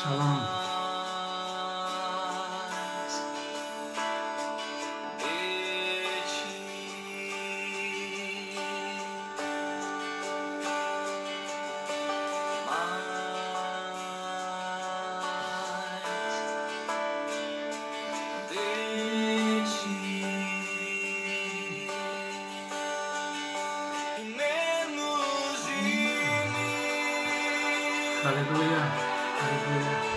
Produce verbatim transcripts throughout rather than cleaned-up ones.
Shalom. Aleluia, aleluia.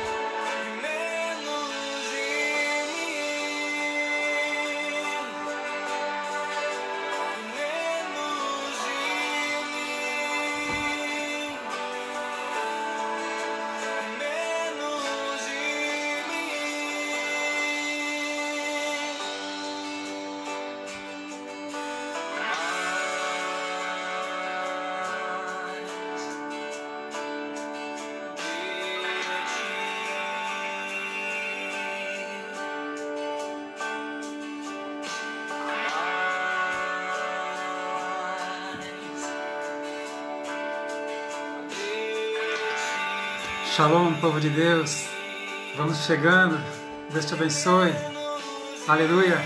Shalom, povo de Deus, vamos chegando, Deus te abençoe, aleluia.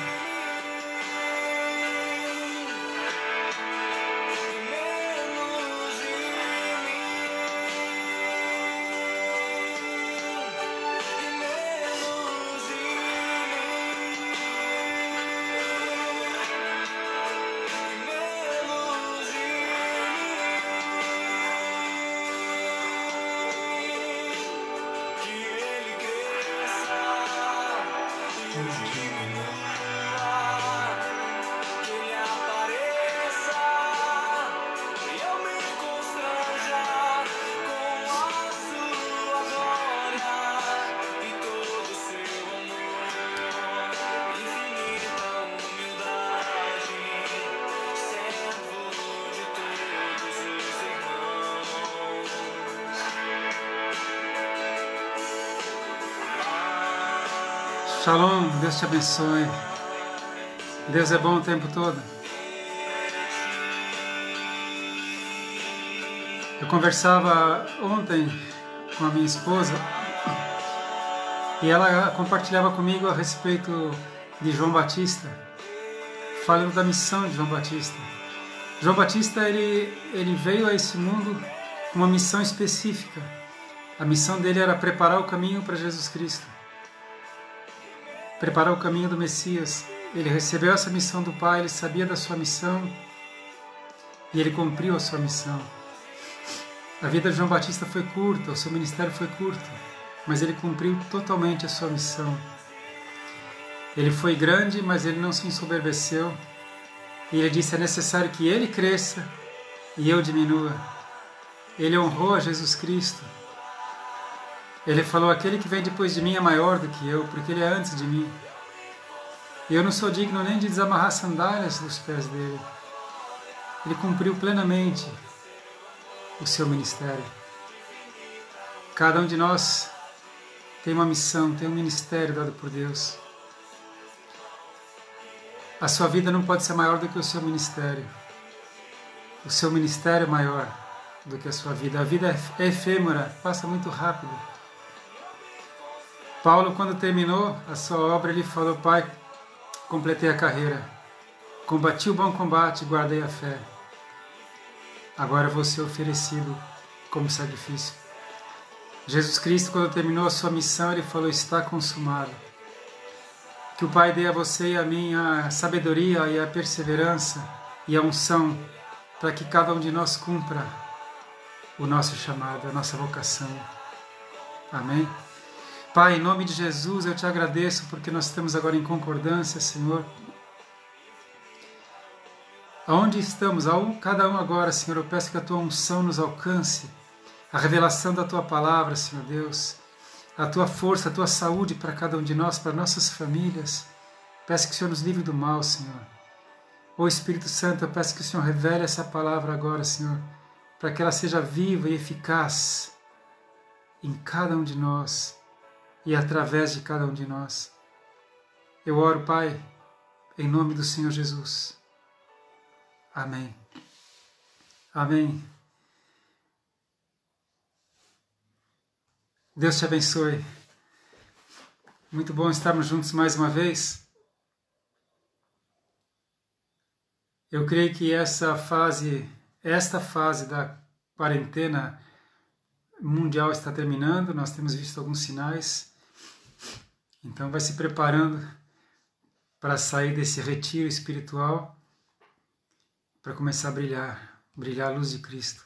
Shalom, Deus te abençoe. Deus é bom o tempo todo. Eu conversava ontem com a minha esposa e ela compartilhava comigo a respeito de João Batista, falando da missão de João Batista. João Batista ele, ele veio a esse mundo com uma missão específica. A missão dele era preparar o caminho para Jesus Cristo. Preparar o caminho do Messias. Ele recebeu essa missão do Pai, ele sabia da sua missão e ele cumpriu a sua missão. A vida de João Batista foi curta, o seu ministério foi curto, mas ele cumpriu totalmente a sua missão. Ele foi grande, mas ele não se ensoberbeceu. E ele disse, é necessário que ele cresça e eu diminua. Ele honrou a Jesus Cristo. Ele falou, aquele que vem depois de mim é maior do que eu, porque ele é antes de mim. E eu não sou digno nem de desamarrar as sandálias dos pés dele. Ele cumpriu plenamente o seu ministério. Cada um de nós tem uma missão, tem um ministério dado por Deus. A sua vida não pode ser maior do que o seu ministério. O seu ministério é maior do que a sua vida. A vida é efêmera, passa muito rápido. Paulo, quando terminou a sua obra, ele falou, Pai, completei a carreira, combati o bom combate, guardei a fé. Agora vou ser oferecido como sacrifício. Jesus Cristo, quando terminou a sua missão, ele falou, está consumado. Que o Pai dê a você e a mim a sabedoria e a perseverança e a unção para que cada um de nós cumpra o nosso chamado, a nossa vocação. Amém? Pai, em nome de Jesus, eu te agradeço porque nós estamos agora em concordância, Senhor. Aonde estamos, cada um agora, Senhor, eu peço que a tua unção nos alcance, a revelação da tua palavra, Senhor Deus, a tua força, a tua saúde para cada um de nós, para nossas famílias. Peço que o Senhor nos livre do mal, Senhor. Ô Espírito Santo, eu peço que o Senhor revele essa palavra agora, Senhor, para que ela seja viva e eficaz em cada um de nós e através de cada um de nós. Eu oro, Pai, em nome do Senhor Jesus. Amém. Amém. Deus te abençoe. Muito bom estarmos juntos mais uma vez. Eu creio que essa fase, esta fase da quarentena mundial está terminando. Nós temos visto alguns sinais. Então vai se preparando para sair desse retiro espiritual, para começar a brilhar, brilhar a luz de Cristo.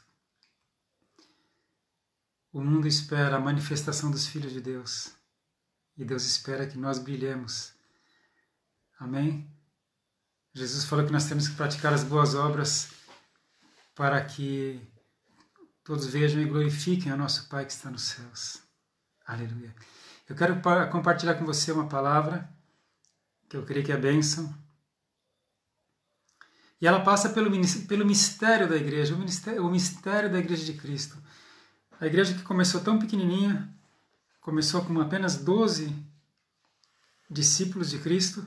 O mundo espera a manifestação dos filhos de Deus. E Deus espera que nós brilhemos. Amém? Jesus falou que nós temos que praticar as boas obras para que todos vejam e glorifiquem ao nosso Pai que está nos céus. Aleluia. Eu quero compartilhar com você uma palavra que eu creio que é bênção. E ela passa pelo, pelo mistério da igreja, o mistério, o mistério da igreja de Cristo. A igreja que começou tão pequenininha, começou com apenas doze discípulos de Cristo,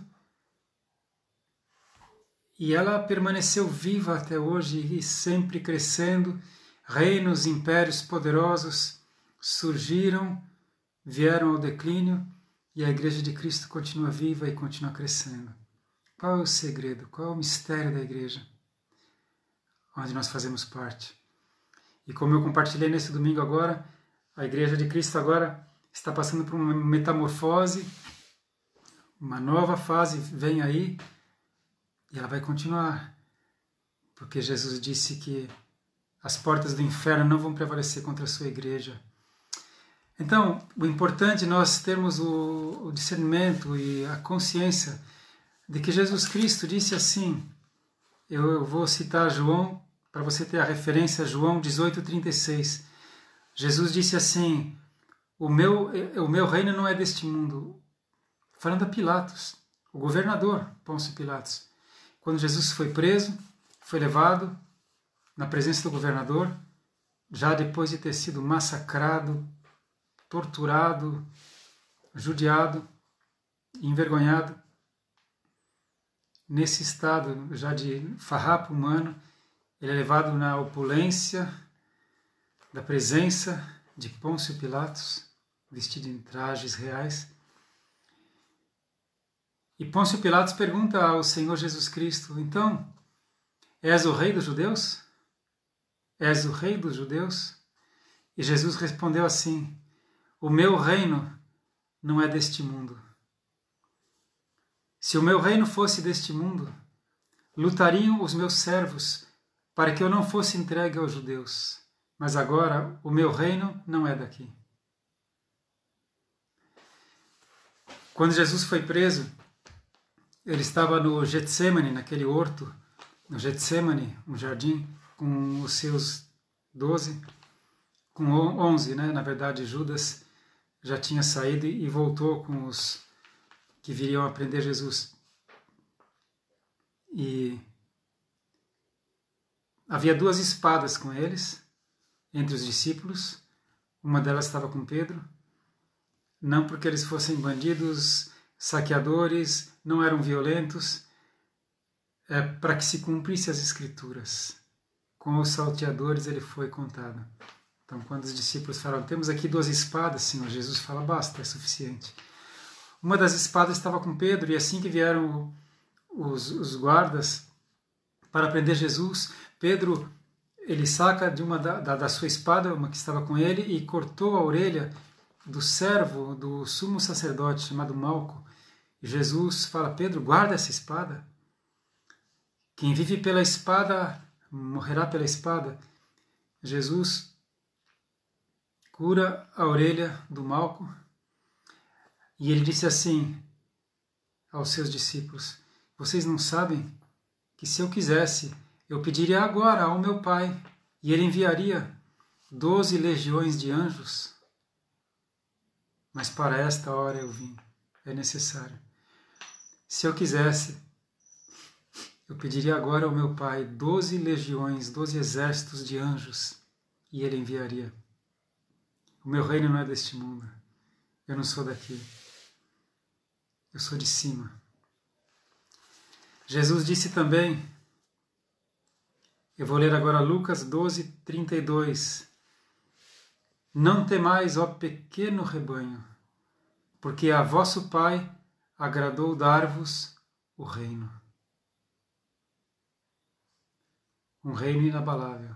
e ela permaneceu viva até hoje e sempre crescendo. Reinos, impérios poderosos surgiram, vieram ao declínio, e a igreja de Cristo continua viva e continua crescendo. Qual é o segredo? Qual é o mistério da igreja? Onde nós fazemos parte. E como eu compartilhei nesse domingo agora, a igreja de Cristo agora está passando por uma metamorfose, uma nova fase vem aí, e ela vai continuar, porque Jesus disse que as portas do inferno não vão prevalecer contra a sua igreja. Então, o importante é nós termos o, o discernimento e a consciência de que Jesus Cristo disse assim, eu, eu vou citar João, para você ter a referência, João dezoito, trinta e seis. Jesus disse assim, o meu, o meu reino não é deste mundo. Falando a Pilatos, o governador Pôncio Pilatos. Quando Jesus foi preso, foi levado na presença do governador, já depois de ter sido massacrado, torturado, judiado, envergonhado, nesse estado já de farrapo humano, ele é levado na opulência da presença de Pôncio Pilatos, vestido em trajes reais. E Pôncio Pilatos pergunta ao Senhor Jesus Cristo, então, és o rei dos judeus? És o rei dos judeus? E Jesus respondeu assim, o meu reino não é deste mundo. Se o meu reino fosse deste mundo, lutariam os meus servos para que eu não fosse entregue aos judeus. Mas agora o meu reino não é daqui. Quando Jesus foi preso, ele estava no Getsemane, naquele horto, no Getsemane, um jardim, com os seus doze, com onze, né? Na verdade Judas já tinha saído e voltou com os que viriam aprender Jesus. E havia duas espadas com eles, entre os discípulos, uma delas estava com Pedro, não porque eles fossem bandidos, saqueadores, não eram violentos, é para que se cumprisse as Escrituras. Com os salteadores ele foi contado. Então, quando os discípulos falam, temos aqui duas espadas, Senhor, Jesus fala, basta, é suficiente. Uma das espadas estava com Pedro, e assim que vieram os, os guardas para prender Jesus, Pedro, ele saca de uma da, da, da sua espada, uma que estava com ele, e cortou a orelha do servo do sumo sacerdote, chamado Malco. E Jesus fala, Pedro, guarda essa espada. Quem vive pela espada, morrerá pela espada. Jesus cura a orelha do Malco, e ele disse assim aos seus discípulos, vocês não sabem que se eu quisesse, eu pediria agora ao meu Pai, e ele enviaria doze legiões de anjos, mas para esta hora eu vim, é necessário. Se eu quisesse, eu pediria agora ao meu Pai doze legiões, doze exércitos de anjos, e ele enviaria. O meu reino não é deste mundo, eu não sou daqui, eu sou de cima. Jesus disse também, eu vou ler agora Lucas doze, trinta e dois, Não temais, ó pequeno rebanho, porque a vosso Pai agradou dar-vos o reino. Um reino inabalável.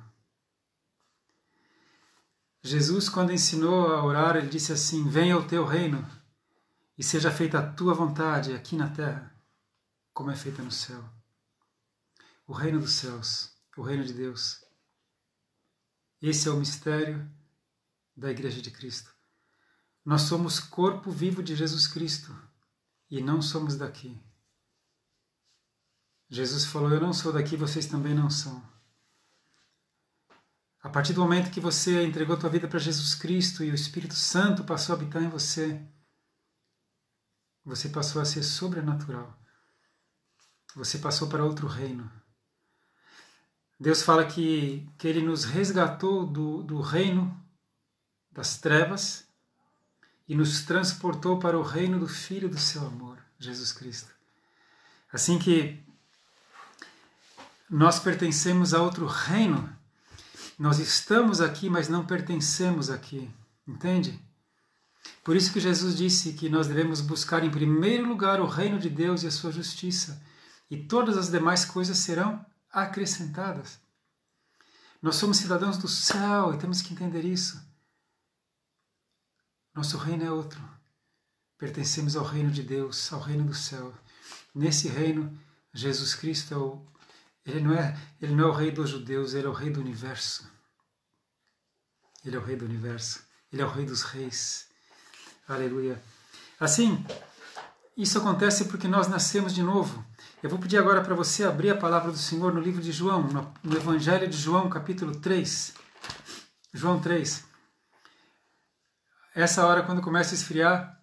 Jesus, quando ensinou a orar, ele disse assim: venha o teu reino e seja feita a tua vontade aqui na terra, como é feita no céu. O reino dos céus, o reino de Deus. Esse é o mistério da Igreja de Cristo. Nós somos corpo vivo de Jesus Cristo e não somos daqui. Jesus falou: eu não sou daqui, vocês também não são. A partir do momento que você entregou a tua vida para Jesus Cristo e o Espírito Santo passou a habitar em você, você passou a ser sobrenatural. Você passou para outro reino. Deus fala que, que Ele nos resgatou do, do reino das trevas e nos transportou para o reino do Filho do seu amor, Jesus Cristo. Assim que nós pertencemos a outro reino, nós estamos aqui, mas não pertencemos aqui, entende? Por isso que Jesus disse que nós devemos buscar em primeiro lugar o reino de Deus e a sua justiça, e todas as demais coisas serão acrescentadas. Nós somos cidadãos do céu e temos que entender isso. Nosso reino é outro. Pertencemos ao reino de Deus, ao reino do céu. Nesse reino, Jesus Cristo é o, ele não é, ele não é o rei dos judeus, ele é o rei do universo. Ele é o rei do universo. Ele é o rei dos reis. Aleluia. Assim, isso acontece porque nós nascemos de novo. Eu vou pedir agora para você abrir a palavra do Senhor no livro de João, no Evangelho de João, capítulo três. João três. Essa hora, quando começa a esfriar,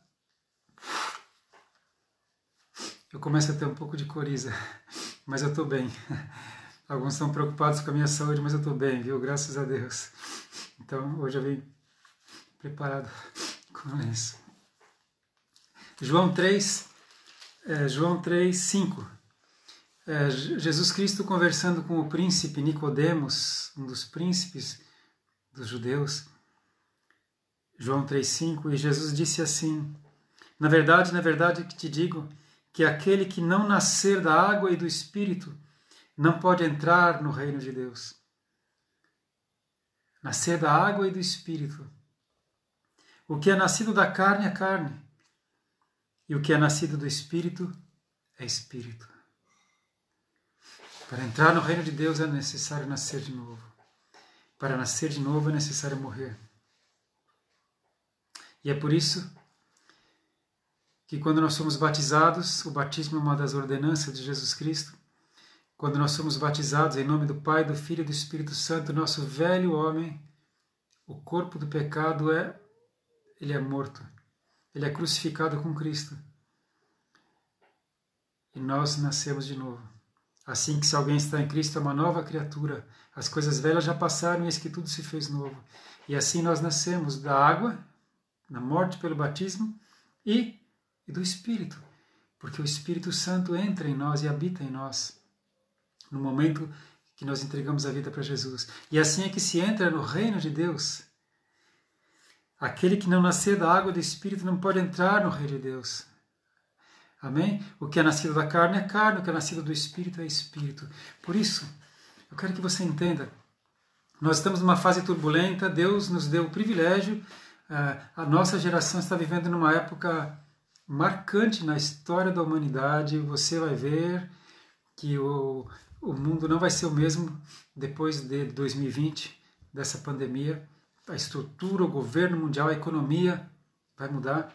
eu começo a ter um pouco de coriza, mas eu estou bem. Alguns estão preocupados com a minha saúde, mas eu estou bem, viu? Graças a Deus. Então, hoje eu vim preparado com isso. João três, é, João três, cinco. É, Jesus Cristo conversando com o príncipe Nicodemos, um dos príncipes dos judeus. João três, cinco, e Jesus disse assim: na verdade, na verdade que te digo, que aquele que não nascer da água e do Espírito não pode entrar no reino de Deus. Nascer da água e do Espírito. O que é nascido da carne é carne, e o que é nascido do Espírito é Espírito. Para entrar no reino de Deus é necessário nascer de novo. Para nascer de novo é necessário morrer. E é por isso que quando nós somos batizados, o batismo é uma das ordenanças de Jesus Cristo, quando nós somos batizados em nome do Pai, do Filho e do Espírito Santo, nosso velho homem, o corpo do pecado, é, ele é morto. Ele é crucificado com Cristo. E nós nascemos de novo. Assim que se alguém está em Cristo é uma nova criatura. As coisas velhas já passaram e eis que tudo se fez novo. E assim nós nascemos da água, na morte pelo batismo, e, e do Espírito. Porque o Espírito Santo entra em nós e habita em nós. No momento que nós entregamos a vida para Jesus. E assim é que se entra no reino de Deus. Aquele que não nascer da água e do Espírito não pode entrar no reino de Deus. Amém? O que é nascido da carne é carne, o que é nascido do Espírito é Espírito. Por isso, eu quero que você entenda, nós estamos numa fase turbulenta, Deus nos deu o privilégio, a nossa geração está vivendo numa época marcante na história da humanidade. Você vai ver que o, o mundo não vai ser o mesmo depois de dois mil e vinte, dessa pandemia. A estrutura, o governo mundial, a economia vai mudar.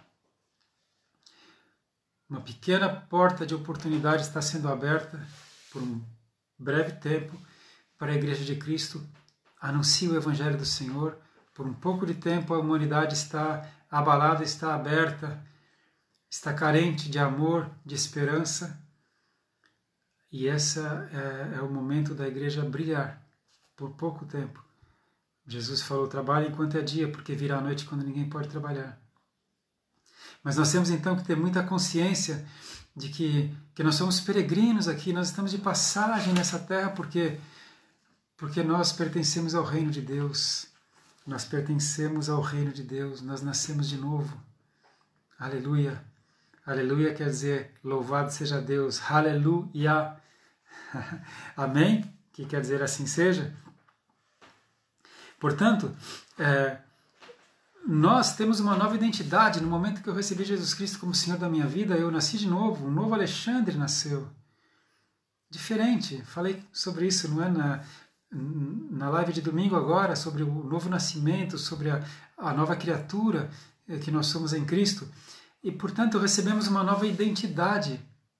Uma pequena porta de oportunidade está sendo aberta por um breve tempo para a Igreja de Cristo. Anuncie o Evangelho do Senhor. Por um pouco de tempo a humanidade está abalada, está aberta, está carente de amor, de esperança. E esse é, é o momento da igreja brilhar por pouco tempo. Jesus falou: trabalhe enquanto é dia, porque virá a noite quando ninguém pode trabalhar. Mas nós temos então que ter muita consciência de que, que nós somos peregrinos aqui, nós estamos de passagem nessa terra porque, porque nós pertencemos ao reino de Deus. Nós pertencemos ao reino de Deus, nós nascemos de novo. Aleluia. Aleluia quer dizer louvado seja Deus. Aleluia. Amém? Que quer dizer assim seja. Portanto, é, nós temos uma nova identidade. No momento que eu recebi Jesus Cristo como Senhor da minha vida, eu nasci de novo. Um novo Alexandre nasceu. Diferente. Falei sobre isso, não é? Na, na live de domingo agora, sobre o novo nascimento, sobre a, a nova criatura que nós somos em Cristo. E, portanto, recebemos uma nova identidade.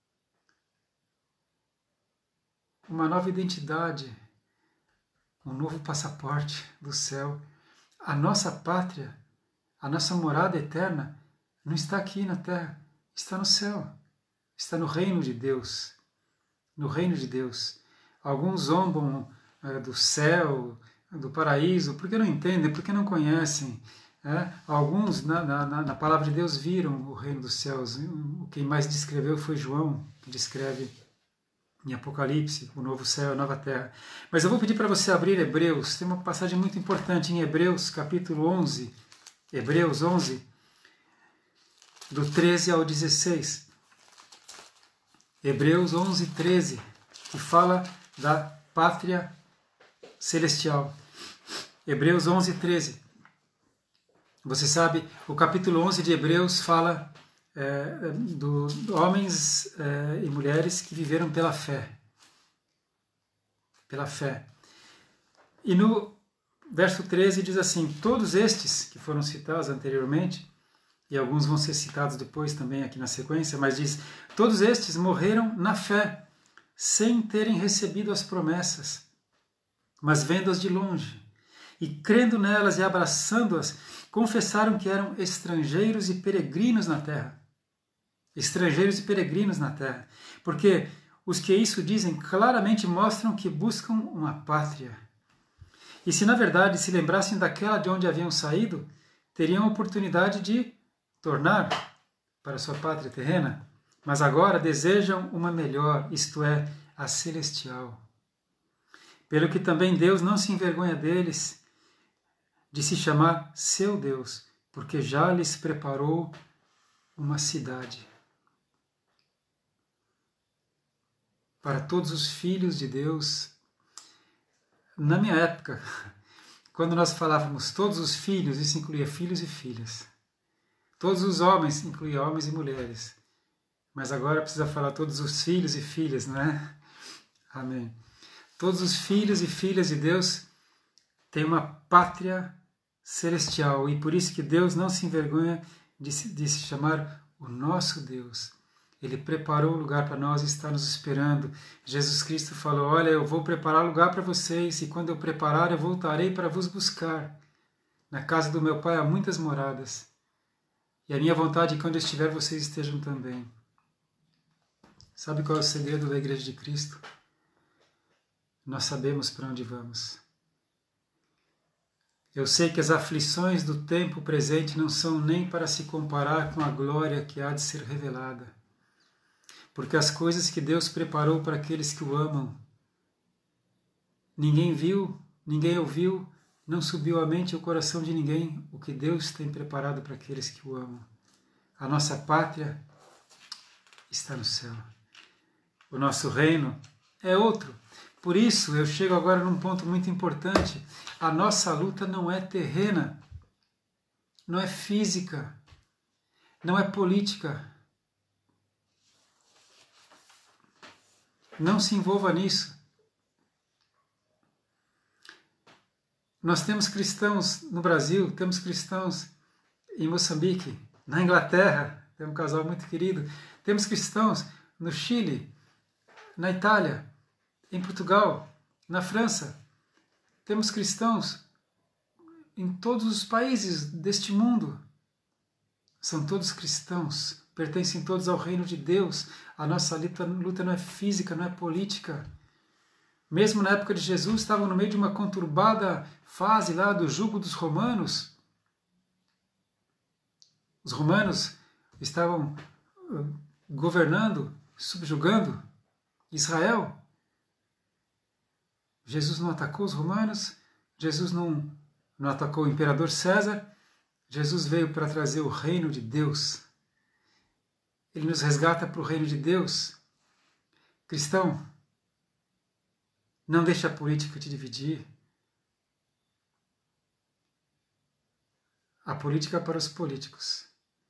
Uma nova identidade. Um novo passaporte do céu. A nossa pátria, a nossa morada eterna, não está aqui na terra, está no céu. Está no reino de Deus. No reino de Deus. Alguns zombam é, do céu, do paraíso, porque não entendem, porque não conhecem. É? Alguns, na, na, na palavra de Deus, viram o reino dos céus. Quem mais descreveu foi João, que descreve em Apocalipse o novo céu e a nova terra. Mas eu vou pedir para você abrir Hebreus. Tem uma passagem muito importante em Hebreus, capítulo onze. Hebreus onze, do treze ao dezesseis. Hebreus onze, treze, que fala da pátria celestial. Hebreus onze, treze. Você sabe, o capítulo onze de Hebreus fala é, do, do homens é, e mulheres que viveram pela fé. Pela fé. E no verso treze diz assim: todos estes que foram citados anteriormente, e alguns vão ser citados depois também aqui na sequência, mas diz: todos estes morreram na fé, sem terem recebido as promessas, mas vendo-as de longe, e crendo nelas e abraçando-as, confessaram que eram estrangeiros e peregrinos na terra. Estrangeiros e peregrinos na terra. Porque os que isso dizem claramente mostram que buscam uma pátria. E se na verdade se lembrassem daquela de onde haviam saído, teriam a oportunidade de tornar para sua pátria terrena, mas agora desejam uma melhor, isto é, a celestial. Pelo que também Deus não se envergonha deles, de se chamar seu Deus, porque já lhes preparou uma cidade. Para todos os filhos de Deus, na minha época, quando nós falávamos todos os filhos, isso incluía filhos e filhas. Todos os homens incluía homens e mulheres. Mas agora precisa falar todos os filhos e filhas, não é? Amém. Todos os filhos e filhas de Deus têm uma pátria celestial, e por isso que Deus não se envergonha de se, de se chamar o nosso Deus. Ele preparou o lugar para nós e está nos esperando. Jesus Cristo falou: olha, eu vou preparar lugar para vocês, e quando eu preparar, eu voltarei para vos buscar. Na casa do meu Pai há muitas moradas, e a minha vontade é que quando eu estiver, vocês estejam também. Sabe qual é o segredo da Igreja de Cristo? Nós sabemos para onde vamos. Eu sei que as aflições do tempo presente não são nem para se comparar com a glória que há de ser revelada. Porque as coisas que Deus preparou para aqueles que o amam, ninguém viu, ninguém ouviu, não subiu à mente e ao coração de ninguém o que Deus tem preparado para aqueles que o amam. A nossa pátria está no céu. O nosso reino é outro. Por isso, eu chego agora num ponto muito importante. A nossa luta não é terrena, não é física, não é política. Não se envolva nisso. Nós temos cristãos no Brasil, temos cristãos em Moçambique, na Inglaterra, tem um casal muito querido, temos cristãos no Chile, na Itália, em Portugal, na França. Temos cristãos em todos os países deste mundo. São todos cristãos, pertencem todos ao reino de Deus. A nossa luta, luta não é física, não é política. Mesmo na época de Jesus, estavam no meio de uma conturbada fase lá do jugo dos romanos. Os romanos estavam governando, subjugando Israel. Jesus não atacou os romanos, Jesus não não atacou o imperador César. Jesus veio para trazer o reino de Deus. Ele nos resgata para o reino de Deus. Cristão, não deixe a política te dividir. A política é para os políticos.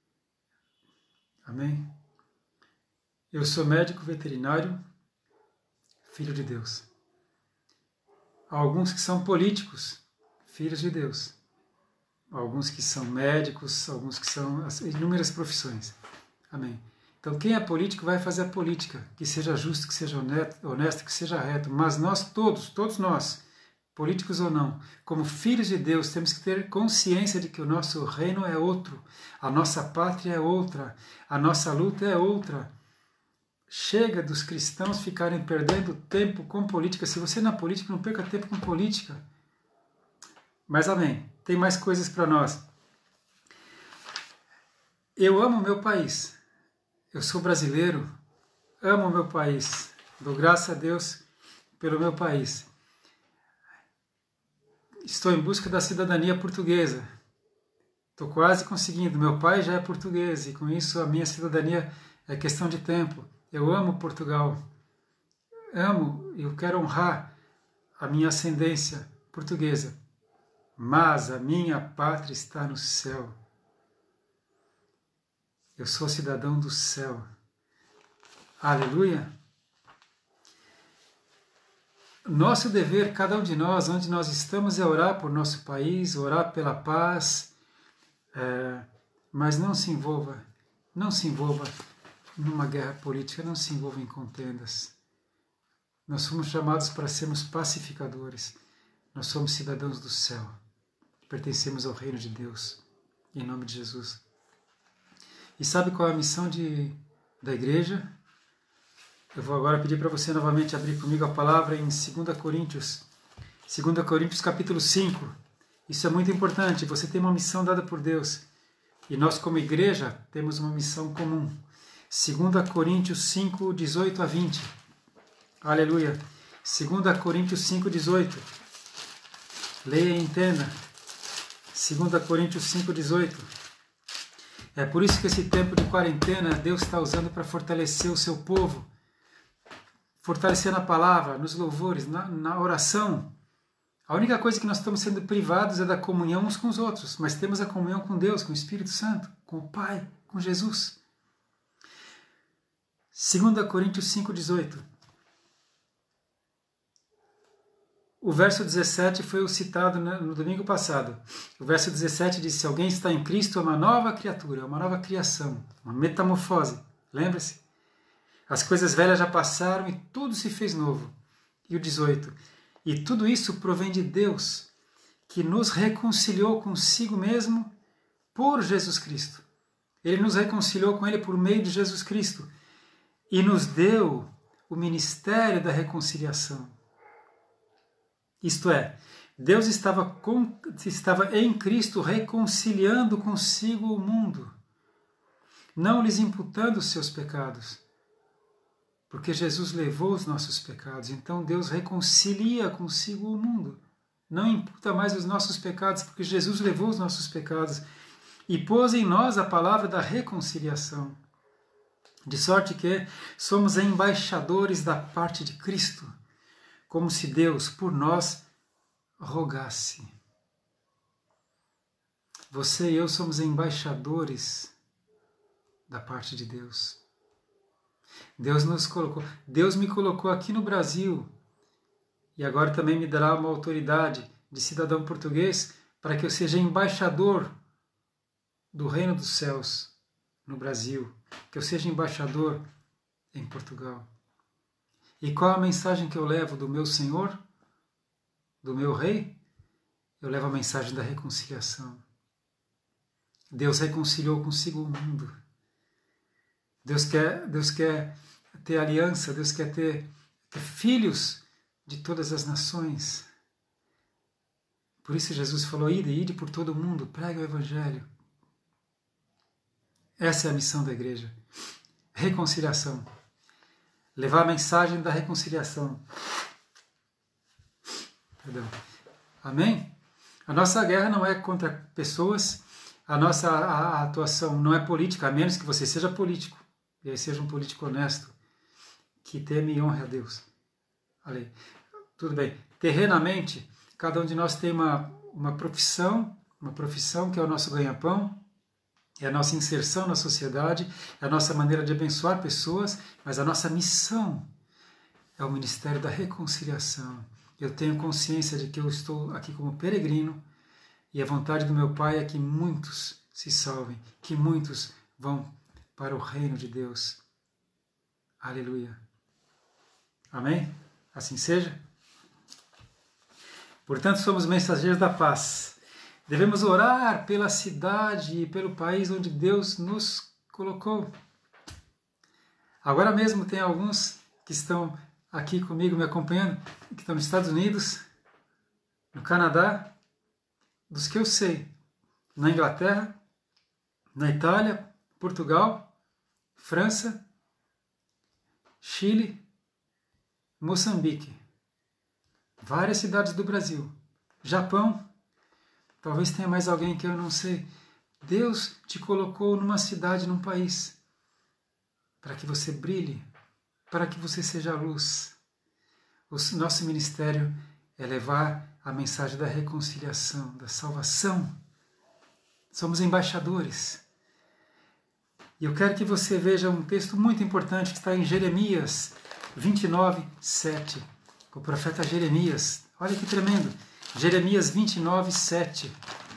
Amém? Eu sou médico veterinário, filho de Deus. Há alguns que são políticos, filhos de Deus. Há alguns que são médicos, alguns que são inúmeras profissões. Amém? Então quem é político vai fazer a política, que seja justo, que seja honesto, que seja reto. Mas nós todos, todos nós, políticos ou não, como filhos de Deus, temos que ter consciência de que o nosso reino é outro, a nossa pátria é outra, a nossa luta é outra. Chega dos cristãos ficarem perdendo tempo com política. Se você é na política, não perca tempo com política. Mas amém, tem mais coisas para nós. Eu amo meu país. Eu sou brasileiro, amo o meu país. Dou graças a Deus pelo meu país. Estou em busca da cidadania portuguesa. Estou quase conseguindo. Meu pai já é português e com isso a minha cidadania é questão de tempo. Eu amo Portugal. Amo e eu quero honrar a minha ascendência portuguesa. Mas a minha pátria está no céu. Eu sou cidadão do céu. Aleluia! Nosso dever, cada um de nós, onde nós estamos, é orar por nosso país, orar pela paz, é, mas não se envolva, não se envolva numa guerra política, não se envolva em contendas. Nós fomos chamados para sermos pacificadores. Nós somos cidadãos do céu. Pertencemos ao reino de Deus. Em nome de Jesus. E sabe qual é a missão de, da igreja? Eu vou agora pedir para você novamente abrir comigo a palavra em dois Coríntios. dois Coríntios capítulo cinco. Isso é muito importante. Você tem uma missão dada por Deus. E nós como igreja temos uma missão comum. dois Coríntios cinco, dezoito a vinte. Aleluia. dois Coríntios cinco, dezoito. Leia e entenda. dois Coríntios cinco, dezoito. É por isso que esse tempo de quarentena Deus está usando para fortalecer o seu povo. Fortalecer na palavra, nos louvores, na, na oração. A única coisa que nós estamos sendo privados é da comunhão uns com os outros, mas temos a comunhão com Deus, com o Espírito Santo, com o Pai, com Jesus. dois Coríntios cinco, dezoito. O verso dezessete foi o citado no domingo passado. O verso dezessete diz: se alguém está em Cristo, é uma nova criatura, é uma nova criação, uma metamorfose. Lembra-se? As coisas velhas já passaram e tudo se fez novo. E o dezoito: e tudo isso provém de Deus, que nos reconciliou consigo mesmo por Jesus Cristo. Ele nos reconciliou com Ele por meio de Jesus Cristo e nos deu o ministério da reconciliação. Isto é, Deus estava, com, estava em Cristo reconciliando consigo o mundo, não lhes imputando os seus pecados, porque Jesus levou os nossos pecados. Então Deus reconcilia consigo o mundo, não imputa mais os nossos pecados, porque Jesus levou os nossos pecados e pôs em nós a palavra da reconciliação, de sorte que somos embaixadores da parte de Cristo, como se Deus por nós rogasse. Você e eu somos embaixadores da parte de Deus. Deus nos colocou, Deus me colocou aqui no Brasil e agora também me dará uma autoridade de cidadão português para que eu seja embaixador do reino dos céus no Brasil, que eu seja embaixador em Portugal. E qual a mensagem que eu levo do meu Senhor, do meu Rei? Eu levo a mensagem da reconciliação. Deus reconciliou consigo o mundo. Deus quer, Deus quer ter aliança, Deus quer ter, ter filhos de todas as nações. Por isso Jesus falou: ide, ide por todo o mundo, pregue o Evangelho. Essa é a missão da igreja. Reconciliação. Levar a mensagem da reconciliação. Perdão. Amém? A nossa guerra não é contra pessoas, a nossa a, a atuação não é política, a menos que você seja político, e aí seja um político honesto, que teme e honre a Deus. Ali. Tudo bem. Terrenamente, cada um de nós tem uma, uma profissão, uma profissão que é o nosso ganha-pão, é a nossa inserção na sociedade, é a nossa maneira de abençoar pessoas, mas a nossa missão é o ministério da reconciliação. Eu tenho consciência de que eu estou aqui como peregrino e a vontade do meu Pai é que muitos se salvem, que muitos vão para o reino de Deus. Aleluia. Amém? Assim seja. Portanto, somos mensageiros da paz. Devemos orar pela cidade e pelo país onde Deus nos colocou. Agora mesmo tem alguns que estão aqui comigo me acompanhando, que estão nos Estados Unidos, no Canadá, dos que eu sei, na Inglaterra, na Itália, Portugal, França, Chile, Moçambique, várias cidades do Brasil, Japão, talvez tenha mais alguém que eu não sei. Deus te colocou numa cidade, num país, para que você brilhe, para que você seja luz. O nosso ministério é levar a mensagem da reconciliação, da salvação. Somos embaixadores. E eu quero que você veja um texto muito importante que está em Jeremias vinte e nove, sete. O profeta Jeremias. Olha que tremendo. Jeremias vinte e nove, sete.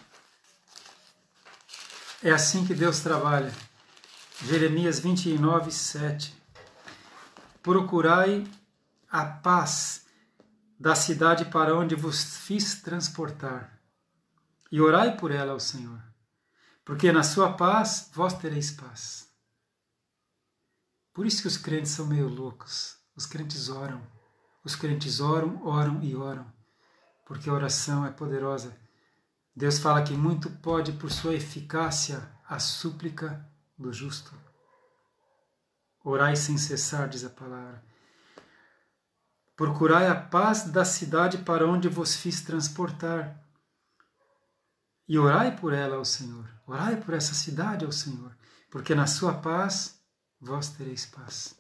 É assim que Deus trabalha. Jeremias vinte e nove, sete. Procurai a paz da cidade para onde vos fiz transportar, e orai por ela ao Senhor, porque na sua paz vós tereis paz. Por isso que os crentes são meio loucos. Os crentes oram. Os crentes oram, oram e oram, porque a oração é poderosa. Deus fala que muito pode por sua eficácia a súplica do justo. Orai sem cessar, diz a palavra. Procurai a paz da cidade para onde vos fiz transportar. E orai por ela ao Senhor. Orai por essa cidade ao Senhor, porque na sua paz vós tereis paz.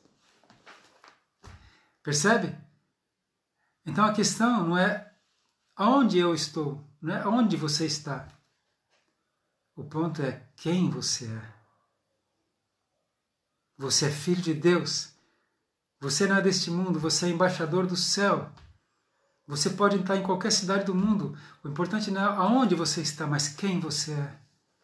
Percebe? Então a questão não é aonde eu estou, não é onde você está. O ponto é quem você é. Você é filho de Deus. Você não é deste mundo, você é embaixador do céu. Você pode estar em qualquer cidade do mundo. O importante não é aonde você está, mas quem você é.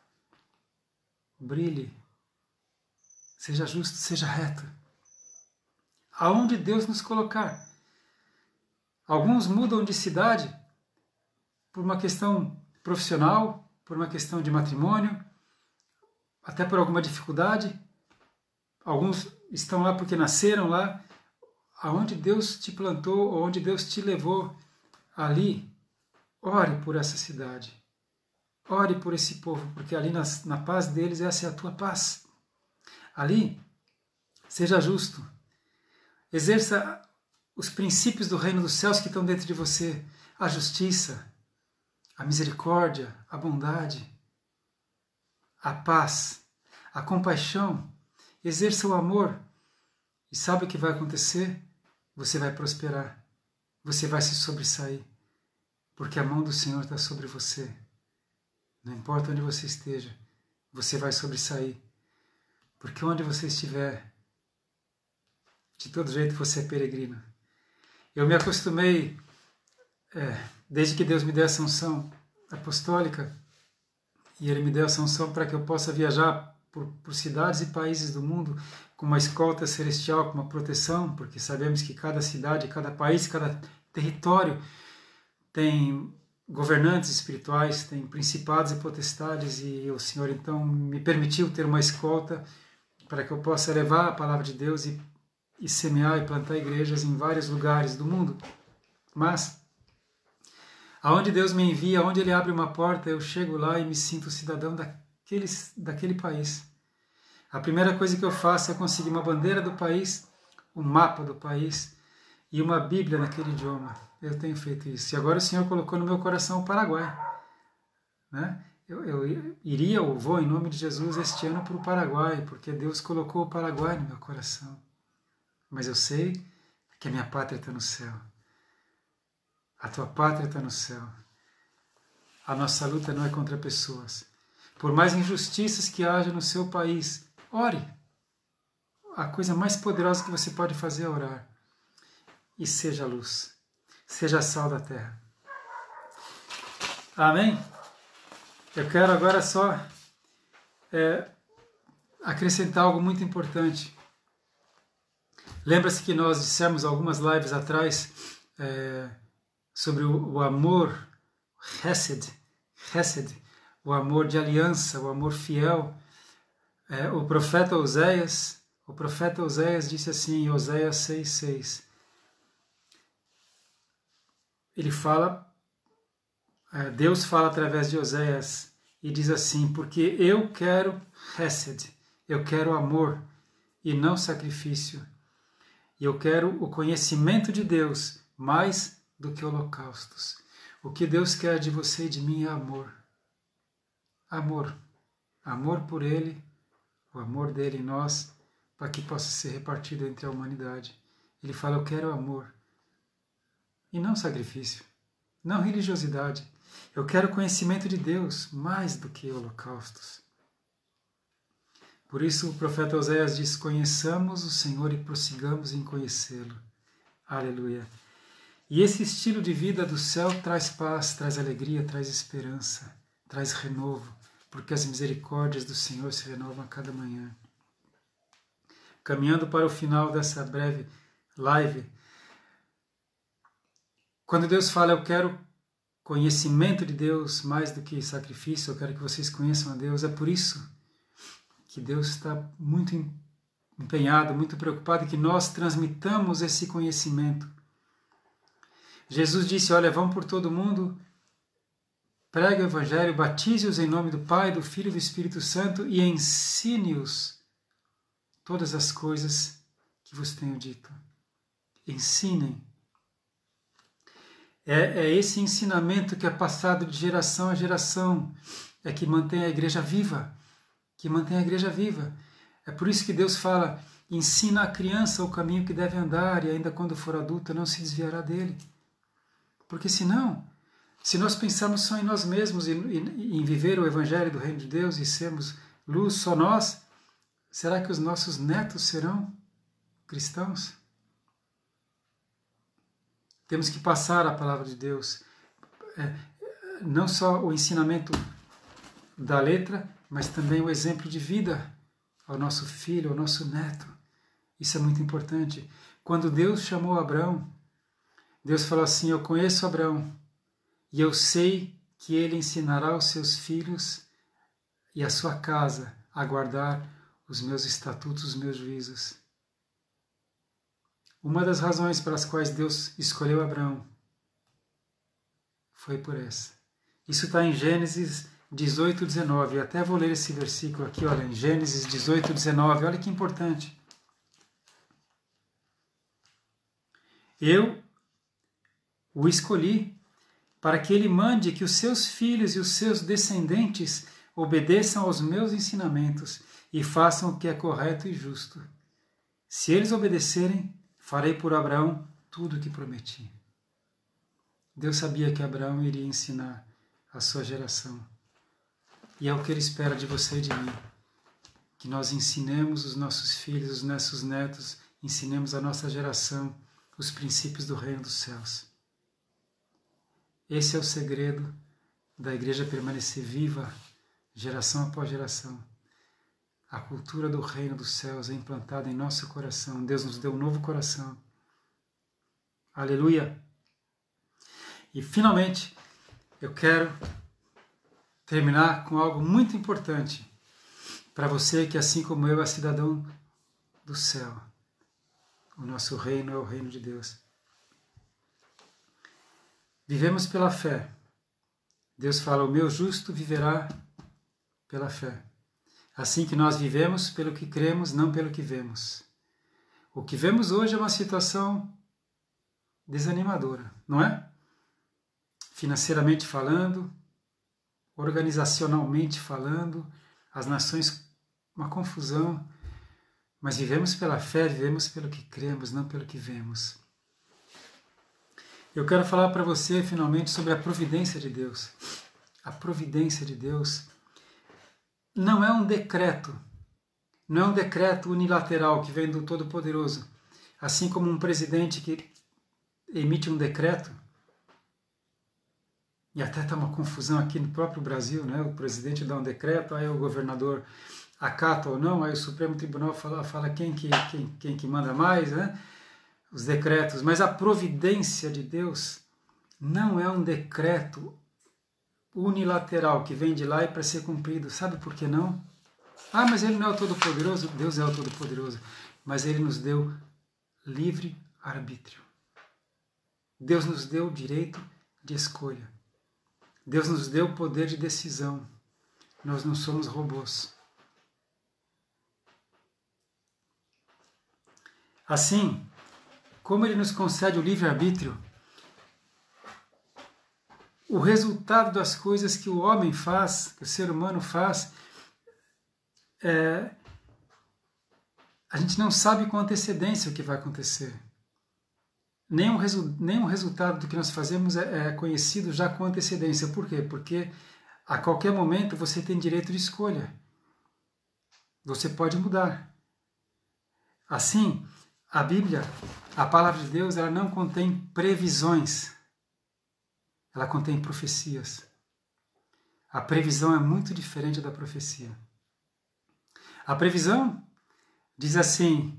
Brilhe. Seja justo, seja reto. Aonde Deus nos colocar. Alguns mudam de cidade por uma questão profissional, por uma questão de matrimônio, até por alguma dificuldade. Alguns estão lá porque nasceram lá. Aonde Deus te plantou, onde Deus te levou, ali, ore por essa cidade. Ore por esse povo, porque ali na, na paz deles, essa é a tua paz. Ali, seja justo. Exerça os princípios do reino dos céus que estão dentro de você. A justiça, a misericórdia, a bondade, a paz, a compaixão. Exerça o amor. E sabe o que vai acontecer? Você vai prosperar. Você vai se sobressair. Porque a mão do Senhor está sobre você. Não importa onde você esteja, você vai sobressair. Porque onde você estiver, de todo jeito você é peregrino. Eu me acostumei, é, desde que Deus me deu essa unção apostólica, e Ele me deu essa unção para que eu possa viajar por, por cidades e países do mundo com uma escolta celestial, com uma proteção, porque sabemos que cada cidade, cada país, cada território tem governantes espirituais, tem principados e potestades, e o Senhor então me permitiu ter uma escolta para que eu possa levar a palavra de Deus e, e semear e plantar igrejas em vários lugares do mundo. Mas, aonde Deus me envia, aonde Ele abre uma porta, eu chego lá e me sinto cidadão daquele, daquele país. A primeira coisa que eu faço é conseguir uma bandeira do país, um mapa do país e uma Bíblia naquele idioma. Eu tenho feito isso. E agora o Senhor colocou no meu coração o Paraguai. né? Eu, eu iria ou vou, em nome de Jesus, este ano para o Paraguai, porque Deus colocou o Paraguai no meu coração. Mas eu sei que a minha pátria está no céu. A tua pátria está no céu. A nossa luta não é contra pessoas. Por mais injustiças que haja no seu país, ore. A coisa mais poderosa que você pode fazer é orar. E seja a luz. Seja a sal da terra. Amém? Eu quero agora só é, acrescentar algo muito importante. Lembra-se que nós dissemos algumas lives atrás é, sobre o, o amor, Hesed, Hesed, o amor de aliança, o amor fiel. É, o profeta Oséias, o profeta Oséias disse assim em Oséias seis, seis. Ele fala, é, Deus fala através de Oséias e diz assim: porque eu quero Hesed, eu quero amor e não sacrifício. E eu quero o conhecimento de Deus mais do que holocaustos. O que Deus quer de você e de mim é amor. Amor. Amor por Ele, o amor dele em nós, para que possa ser repartido entre a humanidade. Ele fala: eu quero amor. E não sacrifício. Não religiosidade. Eu quero conhecimento de Deus mais do que holocaustos. Por isso o profeta Oséias diz: conheçamos o Senhor e prossigamos em conhecê-lo. Aleluia. E esse estilo de vida do céu traz paz, traz alegria, traz esperança, traz renovo, porque as misericórdias do Senhor se renovam a cada manhã. Caminhando para o final dessa breve live, quando Deus fala: eu quero conhecimento de Deus mais do que sacrifício, eu quero que vocês conheçam a Deus, é por isso que Deus está muito empenhado, muito preocupado que nós transmitamos esse conhecimento. Jesus disse: olha, vão por todo mundo, pregue o Evangelho, batize-os em nome do Pai, do Filho e do Espírito Santo e ensine-os todas as coisas que vos tenho dito. Ensinem. É, é esse ensinamento que é passado de geração a geração, é que mantém a igreja viva. que mantém a igreja viva. É por isso que Deus fala: ensina a criança o caminho que deve andar e ainda quando for adulta não se desviará dele. Porque senão, se nós pensarmos só em nós mesmos e, e em viver o Evangelho do Reino de Deus e sermos luz só nós, será que os nossos netos serão cristãos? Temos que passar a palavra de Deus, é, não só o ensinamento da letra, mas também o exemplo de vida ao nosso filho, ao nosso neto. Isso é muito importante. Quando Deus chamou Abraão, Deus falou assim: eu conheço Abraão e eu sei que ele ensinará os seus filhos e a sua casa a guardar os meus estatutos, os meus juízos. Uma das razões pelas quais Deus escolheu Abraão foi por essa. Isso está em Gênesis dezoito, dezenove. Eu até vou ler esse versículo aqui, olha, em Gênesis dezoito, dezenove. Olha que importante. Eu o escolhi para que ele mande que os seus filhos e os seus descendentes obedeçam aos meus ensinamentos e façam o que é correto e justo. Se eles obedecerem, farei por Abraão tudo o que prometi. Deus sabia que Abraão iria ensinar a sua geração. E é o que Ele espera de você e de mim. Que nós ensinemos os nossos filhos, os nossos netos, ensinemos a nossa geração os princípios do reino dos céus. Esse é o segredo da igreja permanecer viva, geração após geração. A cultura do reino dos céus é implantada em nosso coração. Deus nos deu um novo coração. Aleluia! E finalmente, eu quero terminar com algo muito importante para você que, assim como eu, é cidadão do céu. O nosso reino é o reino de Deus. Vivemos pela fé. Deus fala: o meu justo viverá pela fé. Assim que nós vivemos pelo que cremos, não pelo que vemos. O que vemos hoje é uma situação desanimadora, não é? Financeiramente falando, organizacionalmente falando, as nações, uma confusão, mas vivemos pela fé, vivemos pelo que cremos, não pelo que vemos. Eu quero falar para você, finalmente, sobre a providência de Deus. A providência de Deus não é um decreto, não é um decreto unilateral que vem do Todo-Poderoso. Assim como um presidente que emite um decreto, e até está uma confusão aqui no próprio Brasil, né? O presidente dá um decreto, aí o governador acata ou não, aí o Supremo Tribunal fala, fala quem, que, quem, quem que manda mais, né? Os decretos. Mas a providência de Deus não é um decreto unilateral que vem de lá e para ser cumprido. Sabe por que não? Ah, mas ele não é o Todo-Poderoso? Deus é o Todo-Poderoso. Mas ele nos deu livre arbítrio. Deus nos deu o direito de escolha. Deus nos deu o poder de decisão. Nós não somos robôs. Assim, como ele nos concede o livre-arbítrio, o resultado das coisas que o homem faz, que o ser humano faz, é, a gente não sabe com antecedência o que vai acontecer. Nenhum, resu, nenhum resultado do que nós fazemos é, é conhecido já com antecedência. Por quê? Porque a qualquer momento você tem direito de escolha. Você pode mudar. Assim, a Bíblia, a palavra de Deus, ela não contém previsões. Ela contém profecias. A previsão é muito diferente da profecia. A previsão diz assim: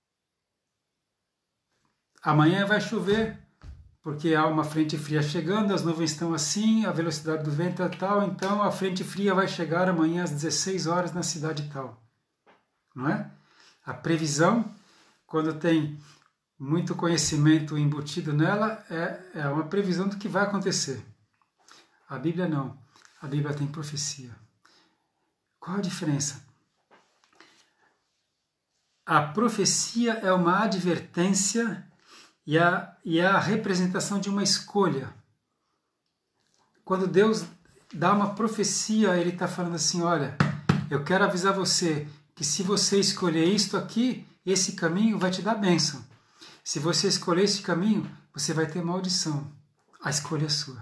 amanhã vai chover, porque há uma frente fria chegando, as nuvens estão assim, a velocidade do vento é tal, então a frente fria vai chegar amanhã às dezesseis horas na cidade tal. Não é? A previsão, quando tem muito conhecimento embutido nela, é, é uma previsão do que vai acontecer. A Bíblia não. A Bíblia tem profecia. Qual a diferença? A profecia é uma advertência e a, e é a representação de uma escolha. Quando Deus dá uma profecia, Ele está falando assim: olha, eu quero avisar você que se você escolher isto aqui, esse caminho vai te dar bênção. Se você escolher esse caminho, você vai ter maldição. A escolha é sua.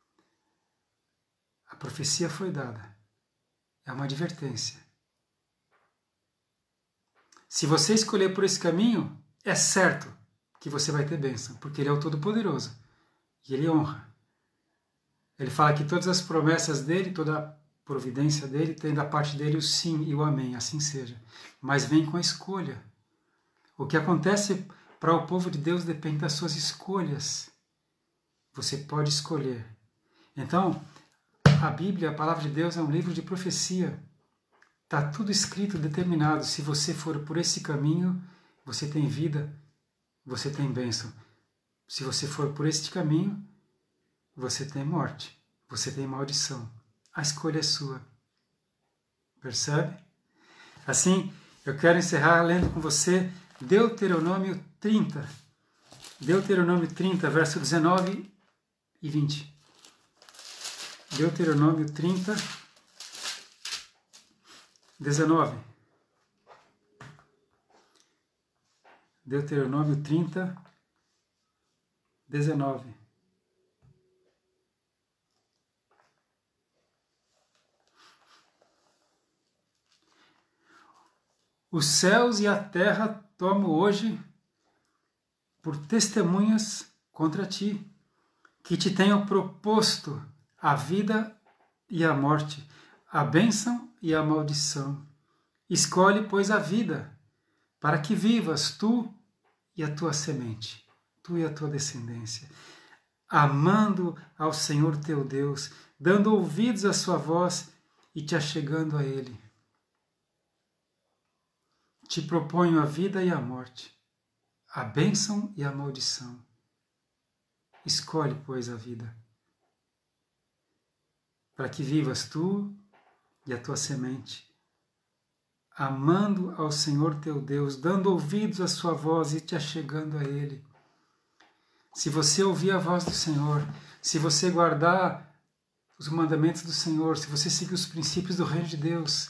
A profecia foi dada. É uma advertência. Se você escolher por esse caminho, é certo que você vai ter bênção, porque Ele é o Todo-Poderoso. E Ele honra. Ele fala que todas as promessas dEle, toda a providência dEle, tem da parte dEle o sim e o amém, assim seja. Mas vem com a escolha. O que acontece para o povo de Deus depende das suas escolhas. Você pode escolher. Então, a Bíblia, a palavra de Deus, é um livro de profecia. Está tudo escrito, determinado. Se você for por esse caminho, você tem vida, você tem bênção. Se você for por este caminho, você tem morte, você tem maldição. A escolha é sua. Percebe? Assim, eu quero encerrar lendo com você Deuteronômio trinta. Deuteronômio trinta, verso dezenove e vinte. Deuteronômio trinta, dezenove. Deuteronômio trinta, dezenove. Os céus e a terra tomo hoje por testemunhas contra ti, que te tenho proposto a vida e a morte, a bênção e a maldição. Escolhe, pois, a vida, para que vivas tu e a tua semente, tu e a tua descendência, amando ao Senhor teu Deus, dando ouvidos à sua voz e te achegando a Ele. Te proponho a vida e a morte, a bênção e a maldição. Escolhe, pois, a vida, para que vivas tu e a tua semente, amando ao Senhor teu Deus, dando ouvidos à sua voz e te achegando a Ele. Se você ouvir a voz do Senhor, se você guardar os mandamentos do Senhor, se você seguir os princípios do reino de Deus,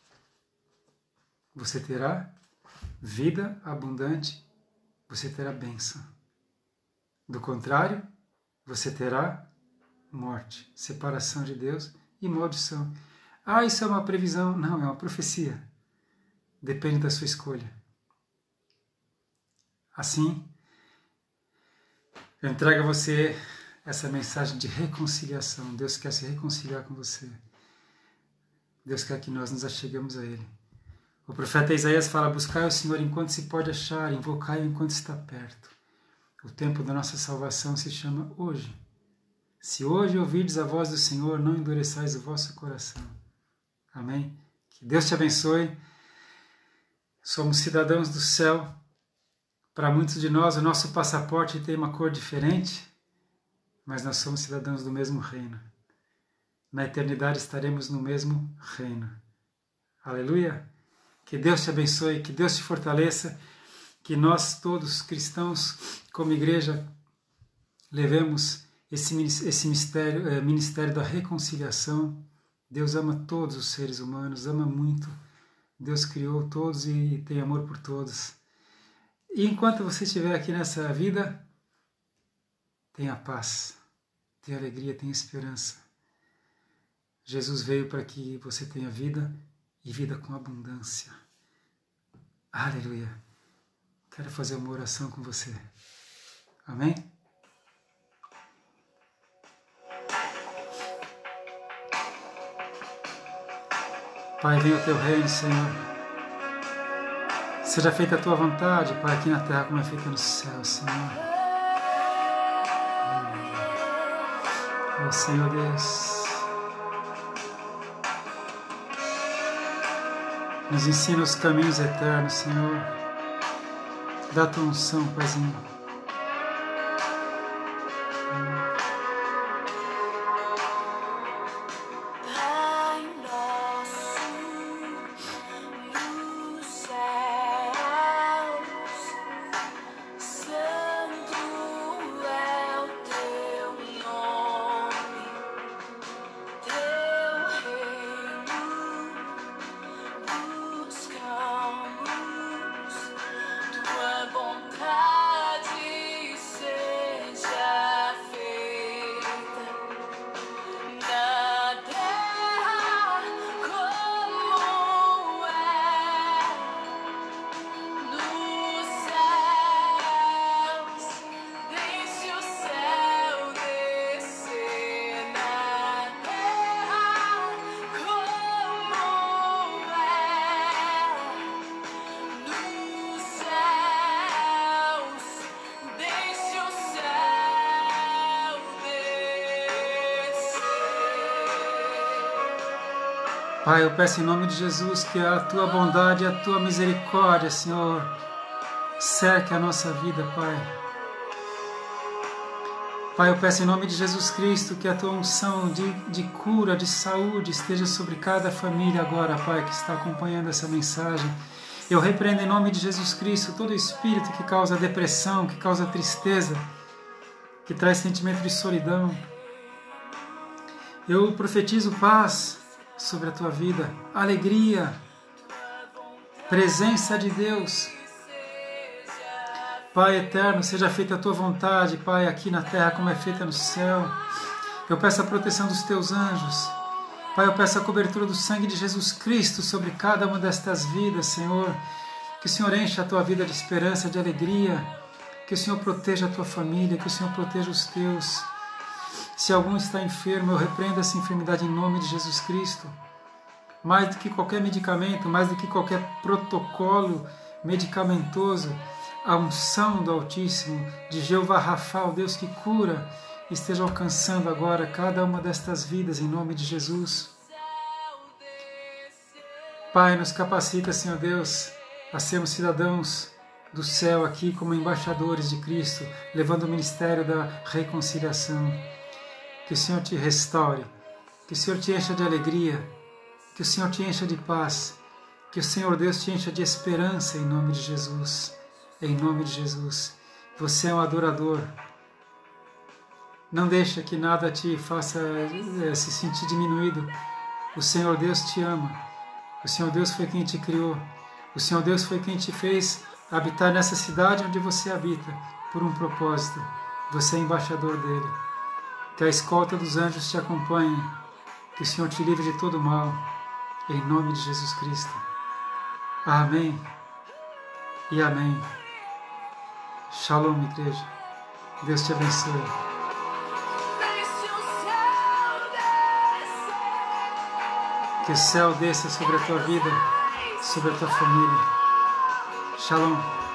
você terá vida abundante, você terá bênção. Do contrário, você terá morte, separação de Deus e maldição. Ah, isso é uma previsão. Não, é uma profecia. Depende da sua escolha. Assim, eu entrego a você essa mensagem de reconciliação. Deus quer se reconciliar com você. Deus quer que nós nos achegamos a Ele. O profeta Isaías fala: buscai o Senhor enquanto se pode achar, invocai-o enquanto está perto. O tempo da nossa salvação se chama hoje. Se hoje ouvirdes a voz do Senhor, não endureçais o vosso coração. Amém? Que Deus te abençoe. Somos cidadãos do céu. Para muitos de nós, o nosso passaporte tem uma cor diferente, mas nós somos cidadãos do mesmo reino. Na eternidade estaremos no mesmo reino. Aleluia! Que Deus te abençoe, que Deus te fortaleça, que nós todos, cristãos, como igreja, levemos esse, esse mistério, é, ministério da reconciliação. Deus ama todos os seres humanos, ama muito. Deus criou todos e tem amor por todos. E enquanto você estiver aqui nessa vida, tenha paz, tenha alegria, tenha esperança. Jesus veio para que você tenha vida e vida com abundância. Aleluia. Quero fazer uma oração com você. Amém? Pai, venha o teu reino, Senhor. Seja feita a tua vontade, Pai, aqui na terra como é feita no céu, Senhor. Ó Senhor Deus, nos ensina os caminhos eternos, Senhor. Dá tua unção, Paizinho. Pai, eu peço em nome de Jesus que a Tua bondade e a Tua misericórdia, Senhor, cerque a nossa vida, Pai. Pai, eu peço em nome de Jesus Cristo que a Tua unção de, de cura, de saúde esteja sobre cada família agora, Pai, que está acompanhando essa mensagem. Eu repreendo em nome de Jesus Cristo todo espírito que causa depressão, que causa tristeza, que traz sentimento de solidão. Eu profetizo paz sobre a tua vida, alegria, presença de Deus. Pai eterno, seja feita a tua vontade, Pai, aqui na terra como é feita no céu. Eu peço a proteção dos teus anjos. Pai, eu peço a cobertura do sangue de Jesus Cristo sobre cada uma destas vidas, Senhor. Que o Senhor encha a tua vida de esperança, de alegria. Que o Senhor proteja a tua família, que o Senhor proteja os teus. Se algum está enfermo, eu repreendo essa enfermidade em nome de Jesus Cristo. Mais do que qualquer medicamento, mais do que qualquer protocolo medicamentoso, a unção do Altíssimo, de Jeová Rafa, o Deus que cura, esteja alcançando agora cada uma destas vidas em nome de Jesus. Pai, nos capacita, Senhor Deus, a sermos cidadãos do céu aqui como embaixadores de Cristo, levando o ministério da reconciliação. Que o Senhor te restaure, que o Senhor te encha de alegria, que o Senhor te encha de paz, que o Senhor Deus te encha de esperança em nome de Jesus, em nome de Jesus. Você é um adorador, Não deixa que nada te faça é, se sentir diminuído. O Senhor Deus te ama. O Senhor Deus foi quem te criou. O Senhor Deus foi quem te fez habitar nessa cidade onde você habita, por um propósito. Você é embaixador dele. Que a escolta dos anjos te acompanhe. Que o Senhor te livre de todo mal. Em nome de Jesus Cristo. Amém. E amém. Shalom, igreja. Deus te abençoe. Que o céu desça sobre a tua vida, sobre a tua família. Shalom.